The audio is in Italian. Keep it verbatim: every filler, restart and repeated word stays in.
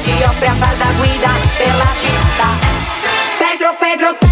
si offre a far da guida per la città. Pedro, Pedro,